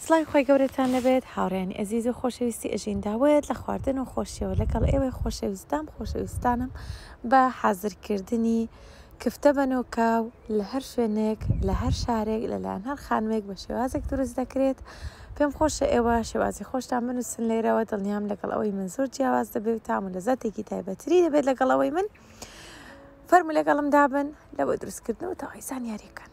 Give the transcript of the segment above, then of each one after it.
سڵای خۆی گەورەتان لەبێت هاوڕێنی ئەزیز و خۆشەویستی ئەژین داوێت لە خواردن و خۆشیەوە لەگەڵ ئێوەی خۆشەویستانم بە حازرکردنی کفتە بەنۆکاو لە هەر شوێنێک لە هەر شارێک لەلایەن هەر خانوێک بە شێوازێک دروست دەکرێت. پێم خۆشە ئێوە شێوازی خۆشتان بنووسن لێرەوە، دڵنیام لەگەڵ ئەوەی من زۆر جیاواز دەبێت و تام و لەزەتێکی تایبەتری دەبێت لەگەڵ ئەوەی من فەرمو لەگەڵم دابن لە بۆ دروستکردن و تاوای زانیاریەکان.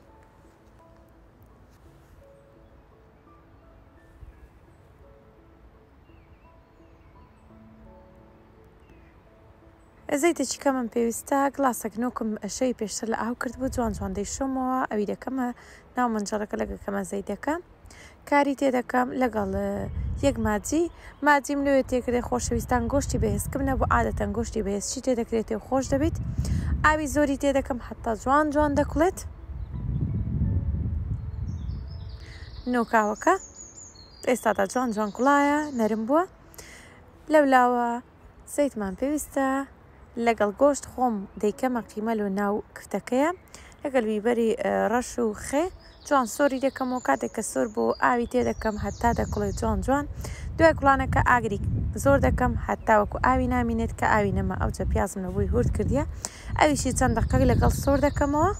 زەیتێکی کەمم پێویستە، گڵاسێک نۆکم شەوی پێشتر لە ئاو کرد بوو، جوان دەیشۆمەوە، ئەوی دەکەمە ناو منجەڵەکە لەگەکەمە زەیت دەکەم، کاری تێدەکەم لەگەڵ یەک ماجیم لەوێ تێکردێ خۆشەویستان گۆشتی بەهێزکەم نەبوو، عادەتەن گۆشتی بەهێزچی تێدەکرێتێ و خۆش دەبێت. ئاوی زۆری تێدەکەم حتا جوان دەکوڵێت. نۆکاوەکە ئێستادا جوان کوڵایە، نەرم بووە. لەولاوە زەیتمان پێویستە، لەگەڵ گۆشت خۆم دەیکەمە قیمەل و ناو کفتەکەیە، لەگەڵ بیبەری ڕەش و خێ جوان سۆری دەکەمەوە. کاتێک کە سۆر بۆ ئاوی تێدەکەم هەتا دەکڵێت جوان. دوای کوڵانەکە ئاگری زۆر دەکەم هەتا وەکو ئاوی نامینێت، کە ئاوی نەما ئەوجە پیازم لەبووی هورد کردیە، ئەویشی چەند دەقەی لەگەڵ سۆر دەکەمەوە.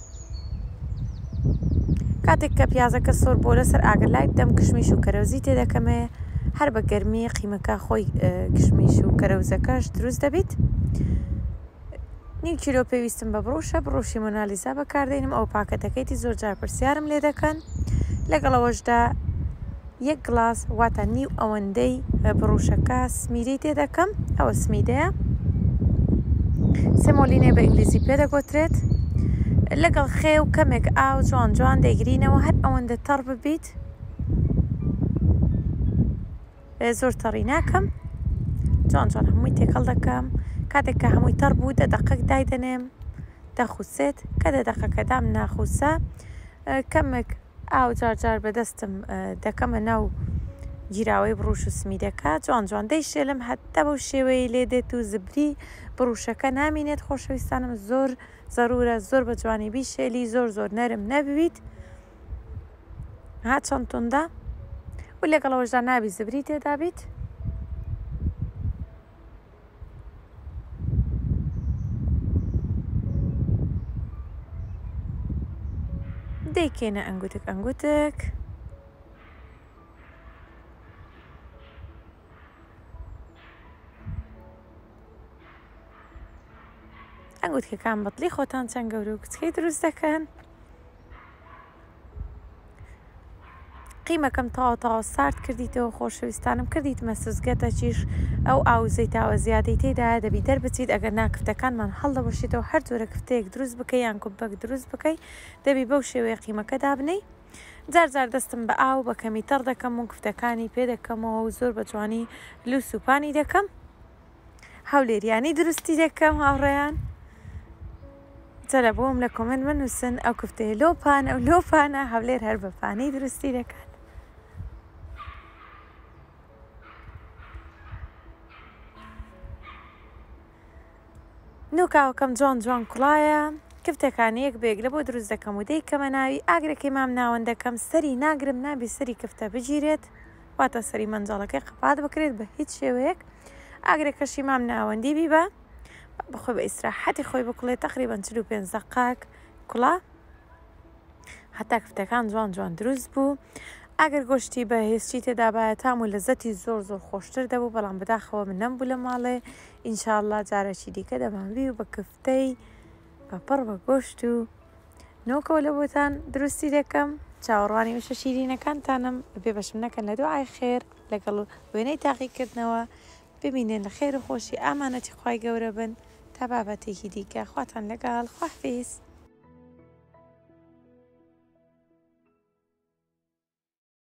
کاتێک کە پیازەکە سۆر بۆ لەسەر ئاگر لای دەم کشمیش و کەرەوزی تێدەکەمێ، هەر بە گەرمی قیمەکە خۆی کشمیش و کەرەوزەکەش دروست دەبیت. نیو کیلۆ پێویستم بە بڕۆشی مۆنالیزا بەکاردێنم، ئەو پاکەتەکەیتی زۆر جار پرسیارم لێ دەکەن. لەگەڵەوەشدا یەک گڵاس واتە نیو ئەوەندەی بڕوشەکە سمیدەی تێدەکەم، ئەوە سمیدەیە سێمۆلینێ بە ئینگلیزی پێدەگوترێت. لەگەڵ خێ و کەمێک ئاو جوان دەیگرینەوە، هەر ئەوەندە تەڕ ببیت، زۆر تەڕی ناکەم، جوان هەمووی تێکەڵ دەکەم. کاتێک کە هەمووی تەڕ بوو 10 دقەک دایدەنێم، دەخوسێت. کە 10 دقەکەدام ناخوسە، کەمێک ئاو جار بەدەستم دەکەمە ناو گیراوەی بڕوش و سمیدەکە، جوان دەیشێلم هەتا بەو شێوەیە لێ دێت و زبری بڕوشەکە نامینێت. خۆشەویستانم زۆر زەرورە زۆر بە جوانی بیشێلی، زۆر نەرم نەبویت، چەند توندا و لەگەڵەوەشدا نابی زبری تێدابیت. دەیکێنە ئەنگوتک ئەنگوتکەکان بەتڵی خۆتان چەند گەورە و کچکەی دروست دەکەن. قیمەکەم تاوا سارد کردیتەوە، خۆشەویستانم کردیتمە سوزگەتە چیش ئەو ئاوزەی تاوە زیادەی تێدایە دەبی دەربچیت. ئەگەر ناکفتەکانمان هەڵدەبەشێتەوە هەر جۆرە کفتەیەک دروست بکەی یان کۆمپەک دروست بکەی، دەبی بەو شێوەیە قیمەکە دابنەی. جار دەستم بە ئاو بە کەمی تەڕ دەکەم و کفتەکانی پێدەکەمەوە و زۆر بە جوانی لوس و پانی دەکەم. هەولێریانی دروستی دەکەم هاوڕێیان. جەلە بۆم لە کۆمنت بنووسن ئەو کفتەیە لۆپانە هەولێر هەر بە پانی دروستی دەکەن. نۆکاوەکەم جوان کوڵایە، کفتەکانی یەک بێک لە بۆ دروست دەکەم و دەیکەمە ناوی. ئاگرەکەی مام ناوەندەکەم سەری ناگرم، نابی سەری کفتە بگیرێت، واتە سەری مەنجاڵەکەی قەپات بکرێت بە هیچ شێوەیەک. ئاگرەکەشی مام ناوەندی بیبە بخۆی بە ئیسراحەتی خۆی بکوڵێت، تقریباً 45 دقەک کوڵا هەتا کفتەکان جوان دروست بوو. ئەگەر گۆشتی بەهێزچی تێدابایە تام و لەزەتی زۆر خۆشتر دەبوو، بەڵام بەداخەوە من نەمبوو لە ماڵێ. ئینشاءڵڵا جارێکی دیکە دەمانبی و بە کفتەی بەپڕ بە گۆشت و نۆکەوە لە بۆتان دروستی دەکەم. چاوەڕوانی وشە شیرینەکانتانم بێ بەشم نەکەن لە دوعای خێر لەگەڵ وێنەی تاقیکردنەوە. ببینێن لە خێر و خۆشی ئامانەتی خوای گەورە بن تا بابەتێکی دیکە. خواتان لەگەڵ، خواحافیز.